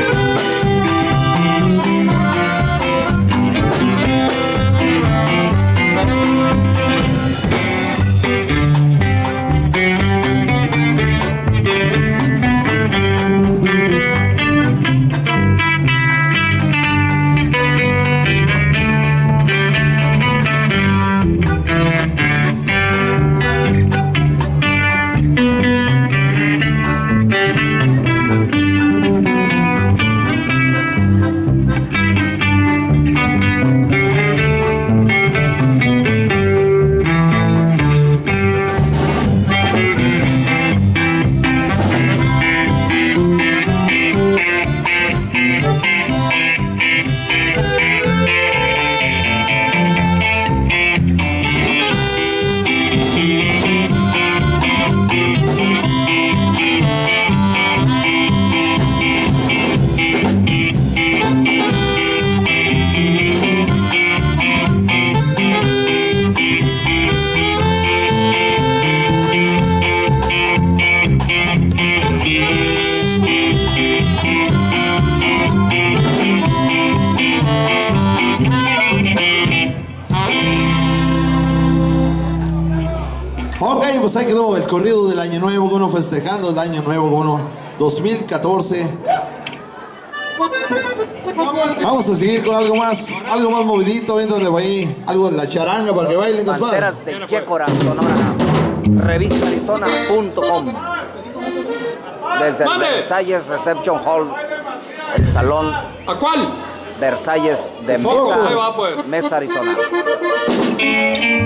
Ok, pues ahí quedó el corrido del Año Nuevo, uno festejando el Año Nuevo, uno 2014. Vamos a seguir con algo más movidito, viéndole ahí algo de la charanga para que bailen. Panteras de Yecora, Sonora, revistarizona.com. Desde el Versalles Reception Hall, el salón. ¿A cuál? Versalles de Mesa, Mesa, Arizona.